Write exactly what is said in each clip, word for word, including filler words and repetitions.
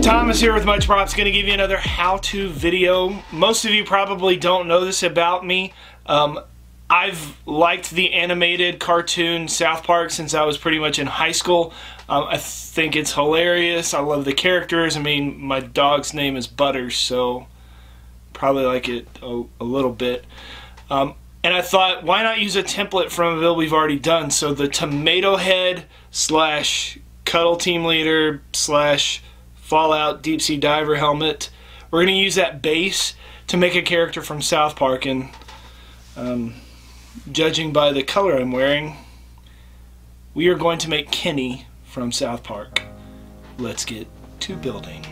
Thomas here with Much Props, going to give you another how-to video. Most of you probably don't know this about me. Um, I've liked the animated cartoon South Park since I was pretty much in high school. Um, I think it's hilarious. I love the characters. I mean, my dog's name is Butters, so probably like it a, a little bit. Um, and I thought, why not use a template from a video we've already done? So the Tomato Head slash Cuddle Team Leader slash Fallout Deep Sea Diver helmet. We're going to use that base to make a character from South Park, and um, judging by the color I'm wearing, we are going to make Kenny from South Park. Let's get to building.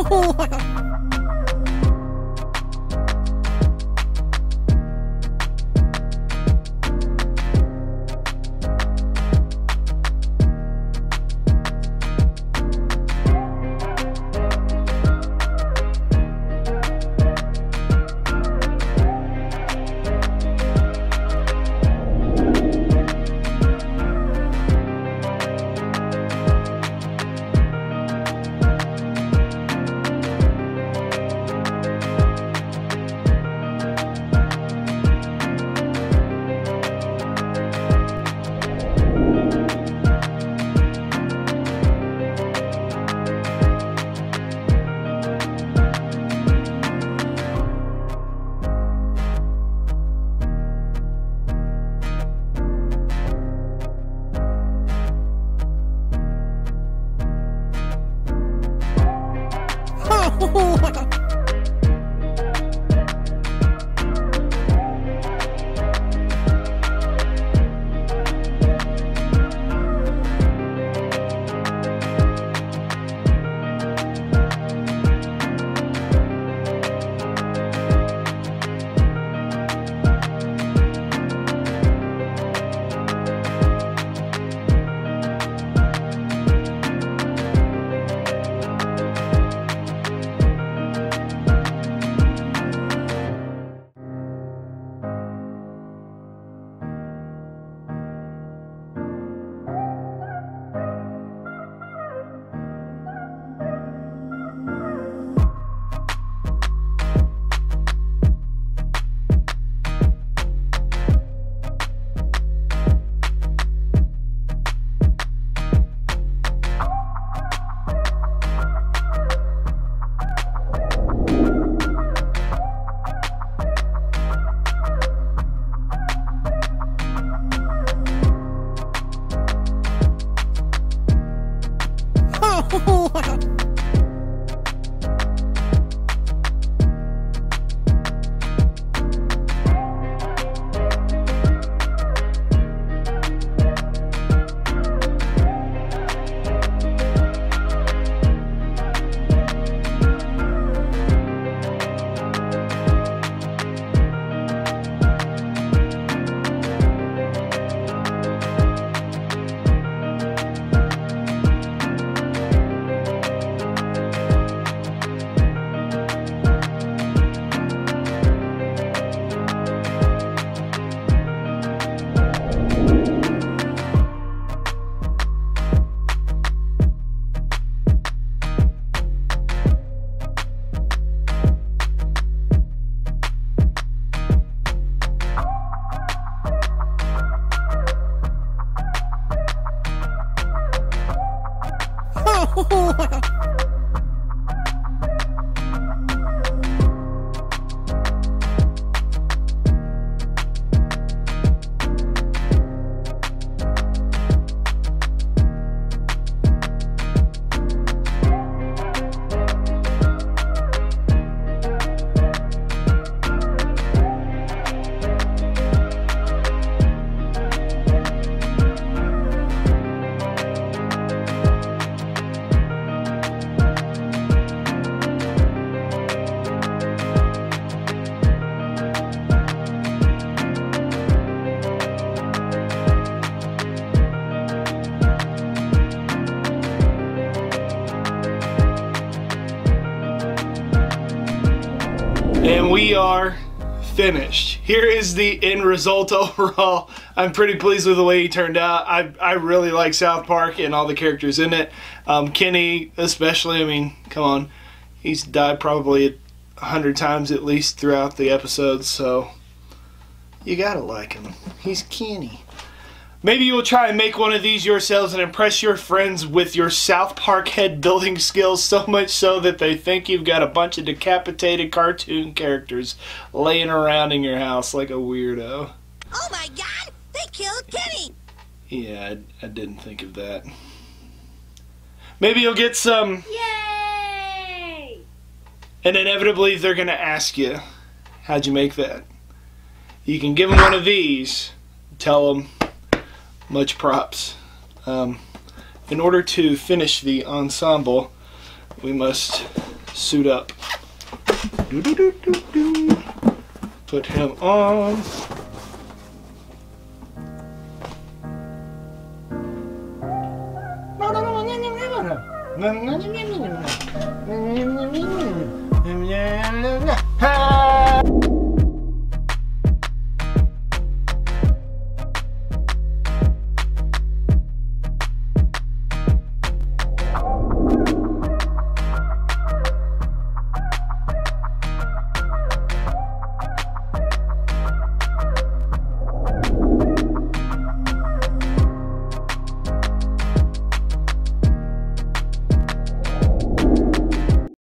And we are finished. Here is the end result overall. I'm pretty pleased with the way he turned out. I, I really like South Park and all the characters in it. Um, Kenny especially, I mean, come on. He's died probably a hundred times at least throughout the episodes, so you gotta like him. He's Kenny. Maybe you'll try and make one of these yourselves and impress your friends with your South Park head building skills, so much so that they think you've got a bunch of decapitated cartoon characters laying around in your house like a weirdo. Oh my God! They killed Kenny! Yeah, I, I didn't think of that. Maybe you'll get some... Yay! And inevitably they're going to ask you, how'd you make that? You can give them one of these, tell them, much props. Um, in order to finish the ensemble, we must suit up. Do, do, do, do, do. Put him on.